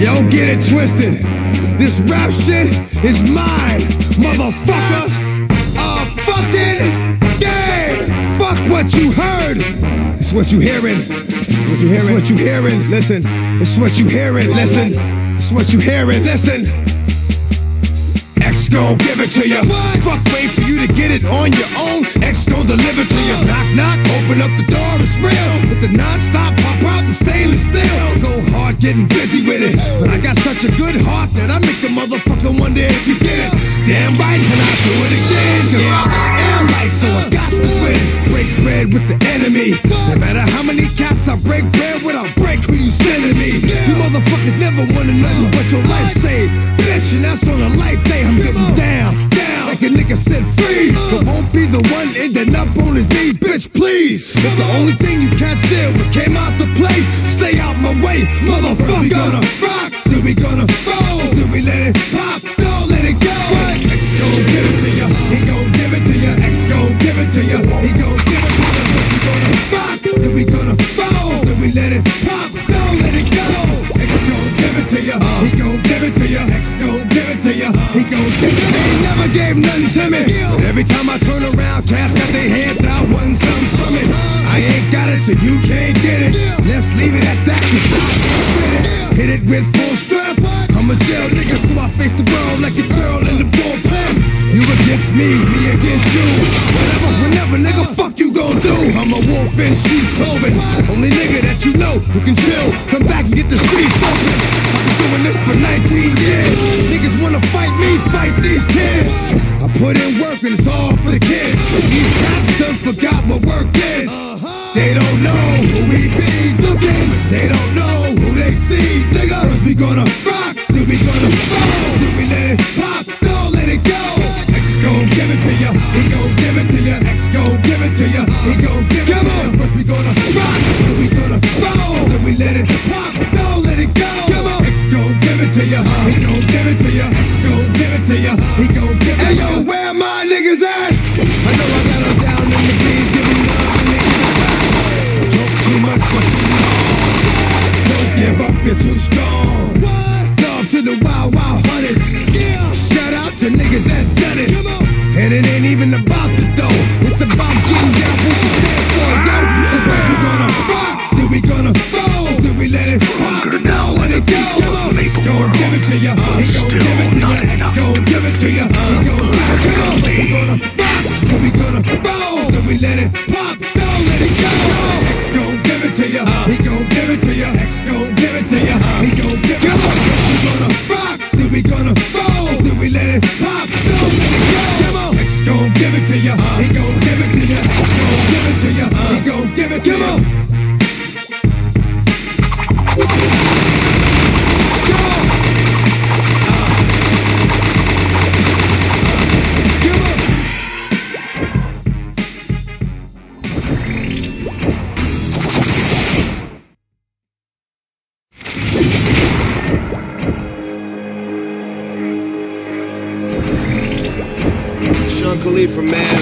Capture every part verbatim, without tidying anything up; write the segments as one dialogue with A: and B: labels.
A: Yo, get it twisted. This rap shit is mine, motherfucker. A fucking game. Fuck what you heard. It's what you hearing. What you hearing? It's what you hearing. Listen. It's what you hearing. Listen. It's what you hearing. Listen. X gon' give it to you. Fuck, wait for you to get it on your own. X gon' deliver to you. Knock, knock, open up the door, it's real. With the non-stop pop out and stainless steel. Go hard, getting busy with it. But I got such a good heart that I make the motherfucker wonder if you get it. Damn right, and I do it again. Cause I am right, so I got to win. Break bread with the enemy. No matter how many cats I break bread with, I'll break who you sending me. You motherfuckers never wanna know what your life saved. Bitch, and that's on a life day. I'm getting down, down, like a nigga said freeze. But won't be the one ending up on his knees, bitch, please. If the only thing you can't steal was came out to play, stay out my way, motherfucker. We gonna rock, then we gonna roll, then we let it pop, don't let it go. X gon' give it to ya, he gon' give it to ya. X gon' give it to ya, he gon' give it to ya. We gonna rock, then we gonna roll, then we let it pop, don't let it go. X gon' give it to ya, he gon' give it to ya. X gon' give it to ya, he gon' give it to ya. He never gave nothing to me, but every time I turn around, cats got their hands out, wanting something from it. I ain't got it, so you can't get it. Let's leave it at that, cause I can't fit it. Hit it with full strength. I'm a jail nigga, so I face the world like a girl in the bullpen. You against me, me against you. Whatever, whenever, nigga, fuck you gon' do. I'm a wolf in sheep clothing. Only nigga that you know who can chill. Come back and get the streets open. I've been doing this for nineteen years. Niggas wanna fight me, fight these tears. I put in work and it's all for the kids. These cats done forgot what work is. They don't know who we be looking. They don't know who they see, nigga. Cause we gonna rock, then we gonna fall, then we let it pop, don't let it go. X gon' give it to ya, he gon' give it to ya. X gon' give it to ya, he gon' give it to ya. First we gonna rock, then we gonna roll, then we let it pop, don't let it go. X gon' give it to ya, he gon' give it to ya. X gon' give it to ya, he gon' give it to ya. Hey yo, where my niggas at? I know I got them down in the beat, giving love and niggas. Talk too much for too long. Don't give up, you're too strong. Love to the wild, wild hunters. Shout out to niggas that done it. And it ain't even about the dough. It's about getting down what you stand for, yo. The first we gonna rock, then we gonna roll, then we let it pop, now let it go. X gon' give it to ya, he gon' give it to ya. X gon' give it to ya, he gon' give it to ya. We gonna rock, then we gonna roll, then we let it pop, now let it go. X gon' give it to ya, he gon' give it to ya. X gon' give it to ya, he gon' give it to ya. We gonna rock, then we gonna roll, then we let it pop, now let it go. X gon' give it to ya, he gon' give it to ya. X gon' give it to ya, he gon' give it to ya.
B: Khalifa, man.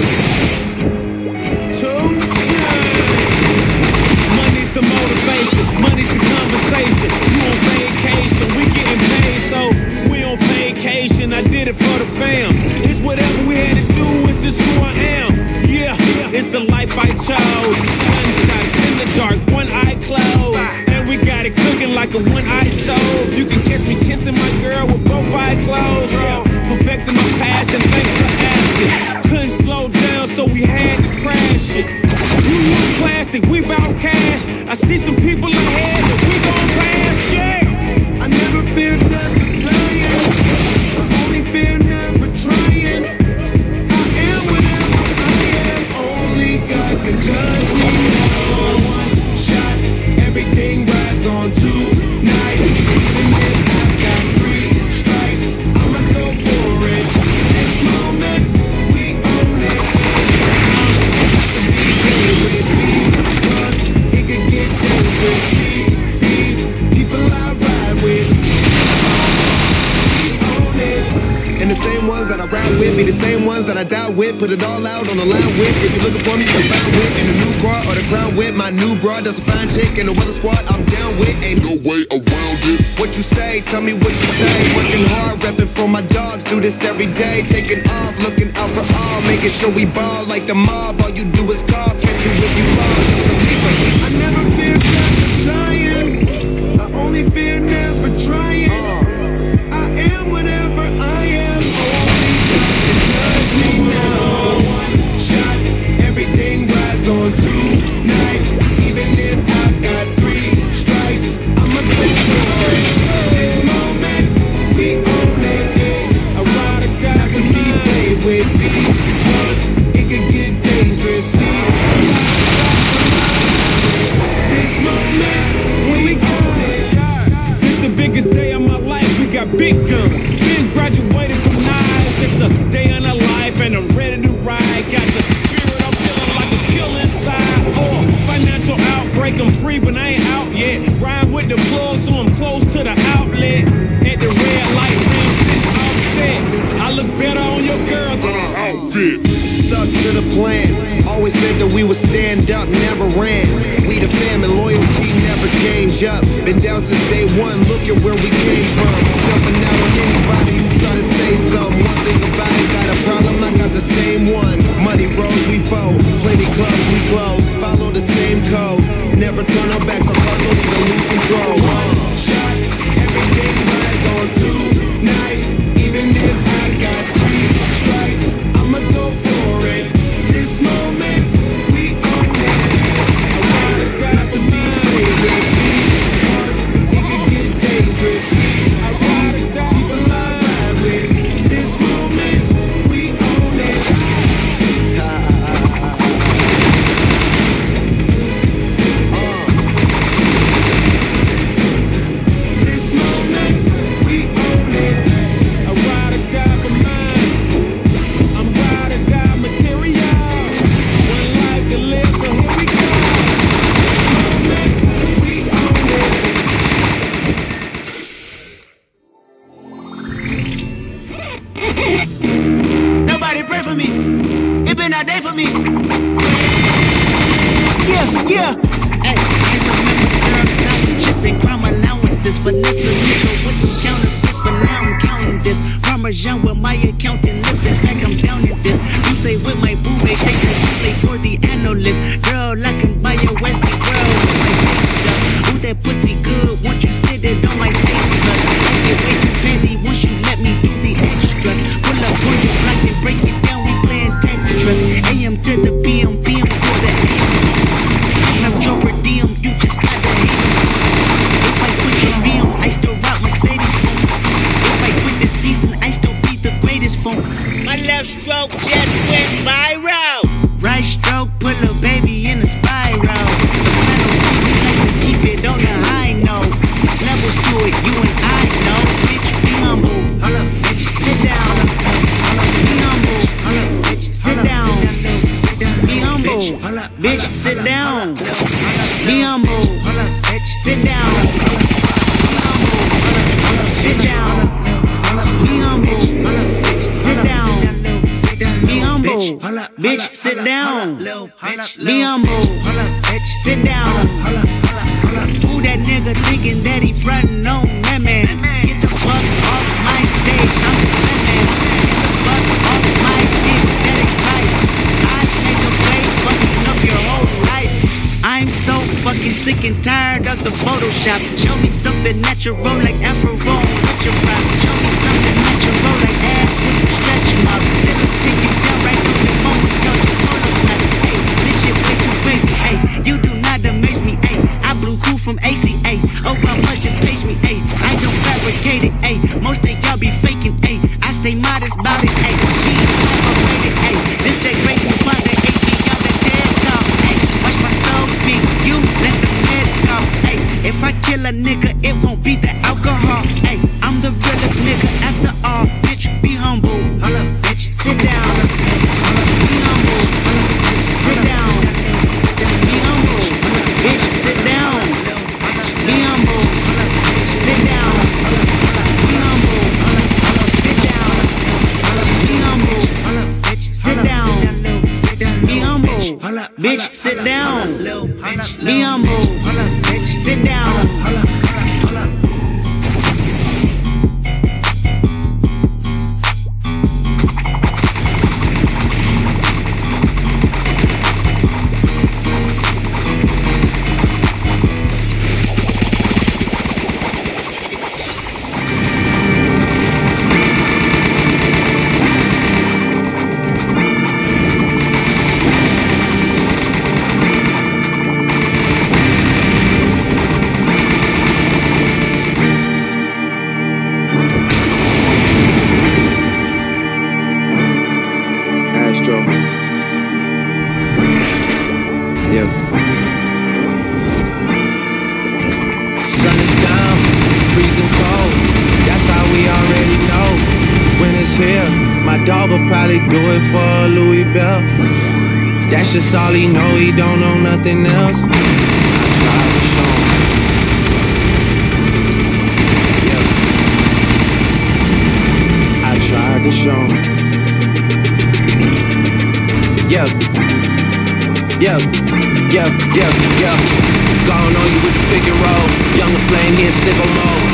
C: Money's the motivation, money's the conversation. You on vacation, we getting paid, so we on vacation. I did it for the fam. It's whatever we had to do, it's just who I am. Yeah, it's the life I chose. Gunshots in the dark, one eye closed. And we got it cooking like a one-eye stove. You can catch me kissing my girl with both eyes closed. Yeah, perfecting my passion, thanks for asking. Couldn't slow down, so we had to crash it. You use plastic, we bout cash. I see some people ahead that we gon' pass, yeah. I never fear death or dying. I only fear never trying. I am whatever I am. Only God can judge me. On one shot, everything rides on tonight. Even if I've got three strikes, I'ma go for it. This moment, we own it. I'm to be good with me, cause it could get dangerous. See these people I ride with, we own it.
B: And the same ones that I ride with with be the same ones that I died with. Put it all out on the line with. If you're looking for me, you can find with. In the new car or the crown with. My new broad does a fine chick. And the weather squad I'm down with. Ain't no way around it. What you say? Tell me what you say. Working hard, repping for my dogs. Do this every day. Taking off, looking out for all. Making sure we ball like the mob. All you do is call. Catch you if you fall.
C: I never fear death dying. I only fear never trying. I am whatever I am. Only God can judge me now. One shot, everything rides on tonight. Even if I got three strikes, I'ma go for it. This moment, we own it. I ride or die can be played with me. Cause it can get dangerous. See, this moment, we own it. This the biggest day of my life. We got big guns. Been graduated from knives. It's the day of the life, and I'm ready to ride. Got the spirit, I'm feeling like a kill inside. Oh, financial outbreak, I'm free, but I ain't out yet. Ride with the plug, so I'm close to the outlet. At the red light, rim sitting offset. I look better on your girl than an outfit.
B: Stuck to the plan. Always said that we would stand up, never ran. We the fam and loyalty never change up. Been down since day one, look at where we came from. Jumping out on anybody who try to say something. One thing about it, got a problem, I got the same one. Money rolls, we fold. Plenty clubs, we close. Follow the same code. Never turn our backs on cars, don't even lose control.
C: One shot, everything rides on tonight. Even if I got three strikes, I'ma go for it. This moment, we own it. I want the guy to be played with me. Cause it can get dangerous. I ride or die, people I ride with. This moment, we own it. This moment, we own it. I ride or die for mine. I'm ride or die material. One life to live, so here we go. This moment, we own it.
D: Nobody pray for me. It been a day for me. Yeah, yeah. Hey, I remember syrup sandwiches and crime allowances. Vanessa nigga with some counterfeits, but now I'm counting this. Parmesan with my accountant lips. In fact, I'm down in this. You say with my boo, they take the play for the analyst. Girl, I can buy your Westie world with my taste stuff. Ooh, that pussy good. Once you sit it on my taste buds. I get way too petty once you let me do the extras. Pull up on you like and break it down. We playing Tetris. A M to the P M, P M for the A M. I'm Joe per diem, you just gotta hate him. If I quit your B M, I still rock Mercedes phone. If I quit this season, I still be the greatest phone. My left stroke just went viral. Right stroke put a baby in a spiral. Soprano see me like to keep it on the high note. There's levels to it, you and I know. Bitch, be humble. Hold up, bitch, sit down. Be humble. Hold up, bitch, sit down. Be humble. Bitch, sit down. Be humble. Sit down. Be humble. Sit down. Be humble. Sit down. Be humble. Bitch, sit down. Be humble. Sit down. Who that nigga thinking that he frontin' on that man? Get the fuck off my stage. I'm the man. Get the fuck off my dick. That ain't right. I take away fucking up your whole life. I'm so fucking sick and tired of the Photoshop. Show me something natural like Afro with your rap. Show me something natural like ass with some stretch marks. Still a take it down right on the phone with your photo side. Hey, this shit way too crazy. Hey, you do not amaze me. Hey, I blew cool from A C A. Oh, how much just page me. Hey, I don't fabricate it. Hey, most of y'all be faking. Hey, I stay modest about it. Hey, she elaborated. Hey, this that great new fun that hate me out that dead dog. Hey, watch my soul speak. You let the meds talk. Hey, if I kill a nigga, it won't be the alcohol. Hey, I'm the realest nigga after all. Bitch, be humble. Hold up, bitch, sit down. Be humble. Sit down. Be humble. Bitch, sit down. Be humble. Sit down. Be humble. Sit down. Be humble.
B: That's just all he know, he don't know nothing else. I tried to show him. Yeah. I tried to show him. Yeah. Yeah. Yeah. Yeah. Yeah. Gone on you with the pick and roll. Younger flame, he in sicko mode.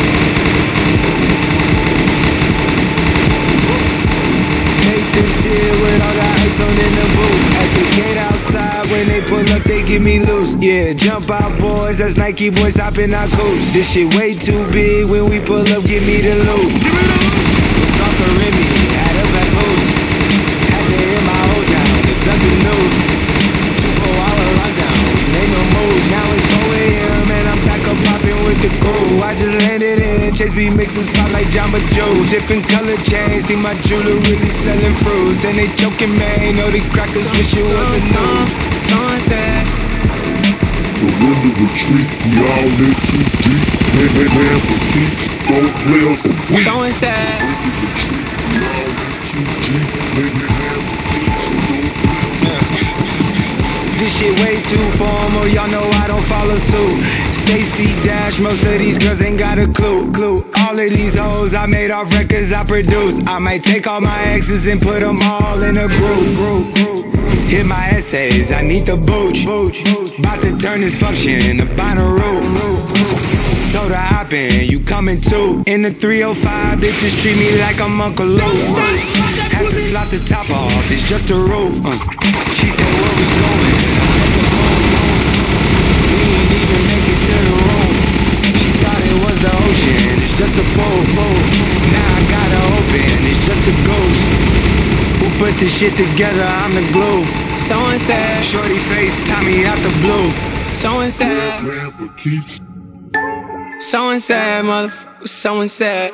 E: This year with all the ice on in the booth. At the gate outside, when they pull up, they get me loose. Yeah, jump out boys, that's Nike boys hopping our coach. This shit way too big, when we pull up, give me the loot. It's off the Remy, had a back post. Had to hit my whole town, to duck the news. Two four hour lockdown, we made no moves. Now it's four A M and I'm back up popping with the crew. I just landed in, Chase B mixes pop like Jamba Joe. Different color chains, see my jeweler really selling fruits. And they joking, man, know the crackers wish it was a news. Sunset.
F: Surrender, retreat, we all in too deep. Man, man, man, for keeps, don't play us for weak.
E: Sunset.
F: Surrender, retreat, we all in too deep. Man, man, man, for keeps, don't play us for weak.
E: This shit way too formal, y'all know I don't follow suit. Stacy Dash, most of these girls ain't got a clue, clue. All of these hoes I made off records I produce. I might take all my exes and put them all in a group, group, group. Hit my essays, I need the booch. About to turn this function into Bonnaroo. Told her hop in, you coming too. In the three oh five, bitches treat me like I'm Uncle Luke. Had to slot the top off, it's just a roof. uh. She said, where we going? We ain't even make it to the room. She thought it was the ocean, it's just a pool. Now I gotta open, it's just a ghost. Who put this shit together? I'm the glue. So and said, shorty face, Tommy out the blue. So and said,
F: Man, for keeps,
E: so and said, motherfucker, so and said.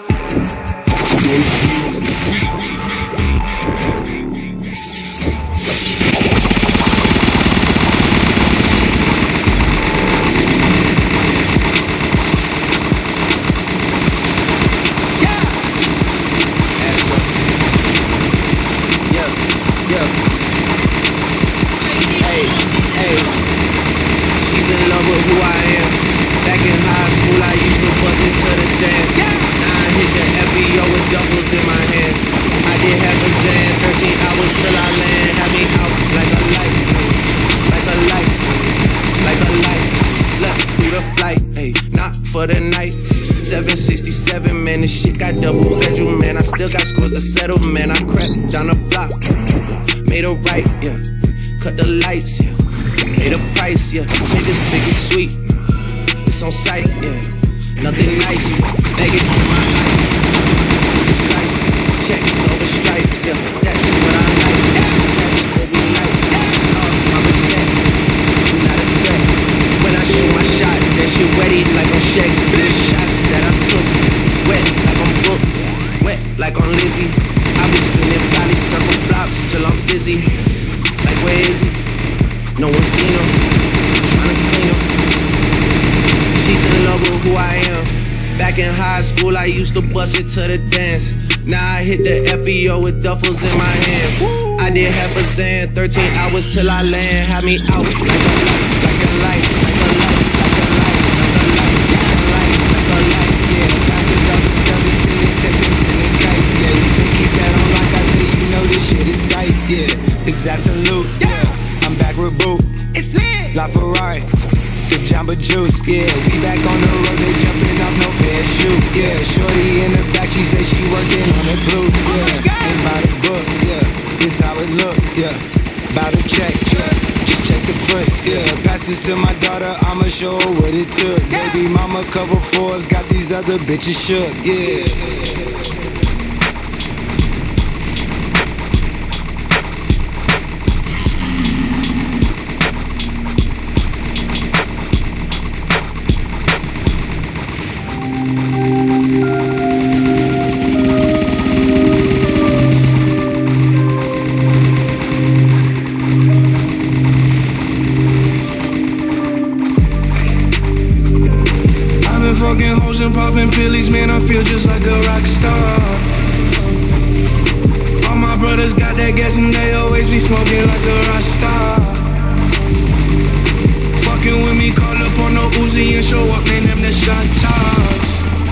B: Who I am. Back in high school, I used to bust it to the dance. Now I hit the F B O with duffels in my hands. I did have a Zan, thirteen hours till I land. Had me out like a light, like a light, like a light. Slept through the flight, hey, not for the night. seven sixty-seven, man, this shit got double bedroom, man. I still got scores to settle, man. I crept down the block, made a right, yeah. Cut the lights, yeah. Pay the price, yeah. Niggas think it's sweet. It's on sight, yeah. Nothing nice. Vegas in my eyes. Jesus Christ. Checks over stripes, yeah. That's what I like. That's what we like. Lost my respect. Not a threat. When I shoot my shot, that shit wetty like on Shaq. See the shots that I took. Wet like on Book. Wet like on Lizzie. I be spinning valley circle blocks till I'm busy. Like where is he? No one seen him, tryna clean him. She's in love with who I am. Back in high school, I used to bust it to the dance. Now I hit the F B O with duffels in my hands. I did half a Zan, thirteen hours till I land. Had me out like a light, like a light, like a light, like a light, like a light, like a light, like a light. Yeah, back in thousand seven, sending texts, sending kites. Yeah, you say keep that on like I say, you know this shit is tight. Yeah, it's absolute. Yeah. I'm back with Boo, it's lit. La Ferrari, the Jamba
E: of juice, yeah. We back on the road, they jumping off no parachute, yeah. Shorty in the back, she say she working on the blues, yeah. And by the book, yeah. This how it look, yeah. About to check, yeah. Just check the foots, yeah. Pass this to my daughter, I'ma show her what it took. Baby mama cover Forbes, got these other bitches shook, yeah.
G: Fucking hoes and popping pillies, man, I feel just like a rock star. All my brothers got that gas and they always be smoking like a rock star. Fucking with me, call up on no Uzi and show up, man, them the shot tops.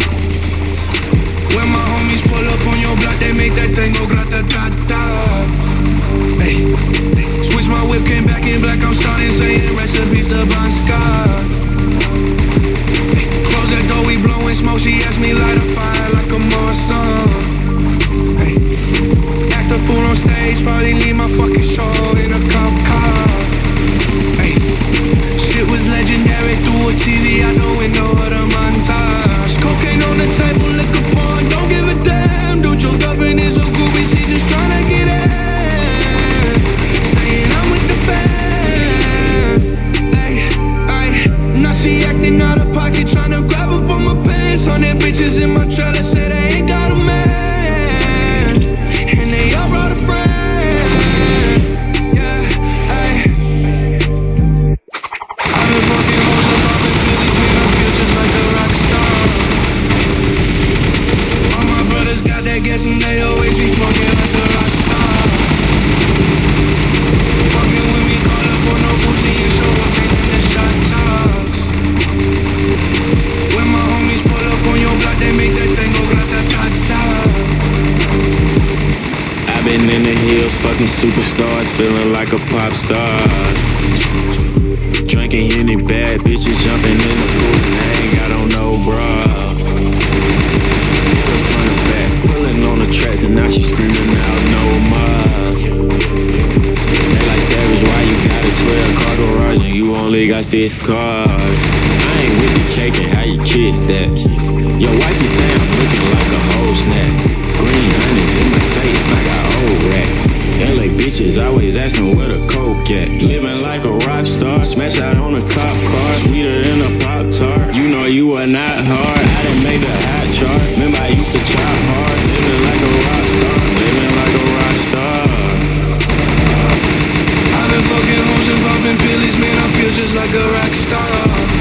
G: When my homies pull up on your block, they make that thing go grata-ta-ta. Hey, switch my whip, came back in black, I'm starting saying recipes to Bon Scott. Close that door, we blowing smoke. She asked me light a fire like a Marsan. Hey, act a fool on stage, probably leave my fucking show in a cop car. Hey, shit was legendary through a T V out the window of the montage. Cocaine on the table, liquor porn, don't give a damn. Dojo government is a groupie, she just tryna get in. Saying I'm with the band. Hey, hey, now she acting out of pocket, tryna grab up on my pants. On their bitches in my trailer, say they ain't got a man, and they all brought a friend. Yeah, hey. I've been fucking hoes and popping pillies, man, I feel just like a rock star. All my brothers got that gas and they always be smoking like a rock star. Fucking with me, call up on no Uzi and show up, man, in the shot tops. When my homies pull up on your block, they make that thing go grata-ta-ta.
C: I've been in the hills, fucking superstars, feeling like a pop star. Drinking any bad bitches, jumping in the pool, and I ain't got on no bra. Front and back, pulling on the tracks, and now she screaming out no more. They like Savage, why you got a twelve car garage and you only got six cars? I ain't with the cake and how you kiss that. Your wifey say I'm looking like a whole snack. Green honey's in my safe, I got old racks. L A bitches always asking where the coke at. Living like a rock star, smash out on a cop car, sweeter than a Pop-Tart. You know you are not hard, I didn't make the hot chart. Remember I used to chop hard, living like a rock star, living like a rock star.
G: I've been fucking hoes and popping pillies, man, I feel just like a rock star.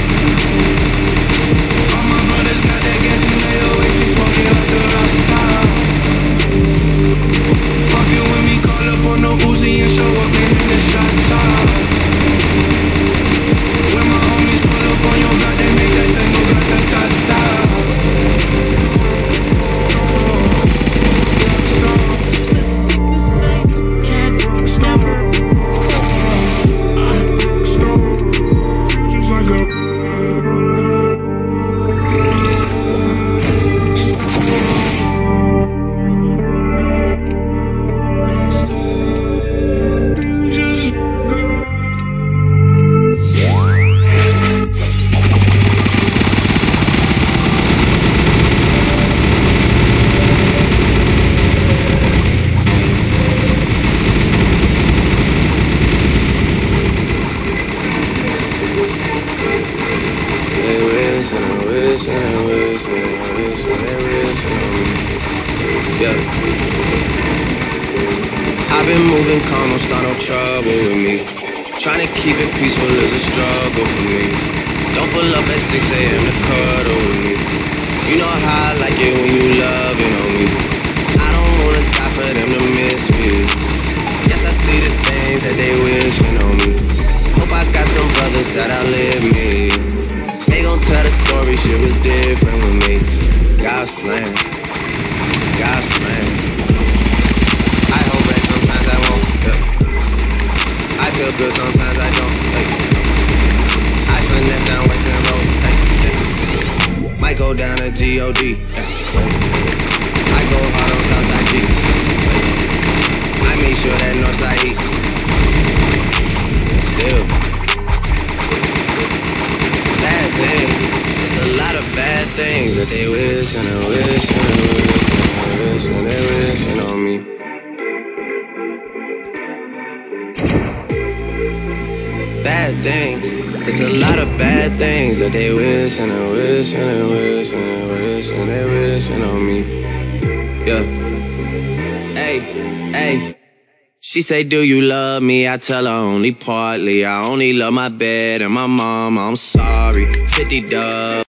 G: All my brothers got that gas and they always be smoking like a rock star. Fucking with me, call up on no Uzi and show up, man, in the shot tops. When my homies pull up on your block, they make that thing go grata-ta-ta.
B: I've been moving calm, don't start no trouble with me. Trying to keep it peaceful is a struggle for me. Don't pull up at six A M to cuddle with me. You know how I like it when you loving on me. I don't wanna die for them to miss me. Yes, I see the things that they wishing on me. Hope I got some brothers that outlive me. They gon' tell the story, shit was different with me. God's plan, God's plan. I hope that sometimes I won't, yeah. I feel good, sometimes I don't, hey. I finesse down Western go down to G O D. I go hard on Southside G. I make sure that Northside eat. And still, bad things. It's a lot of bad things that they wish and they wish and they wish and they wish and they wishing on me. Bad things. It's a lot of bad things that they wish and they wish and they wish and they wish and they wishing on me. Yeah. Hey, hey. She say, do you love me? I tell her only partly. I only love my bed and my mom. I'm sorry. fifty dubs.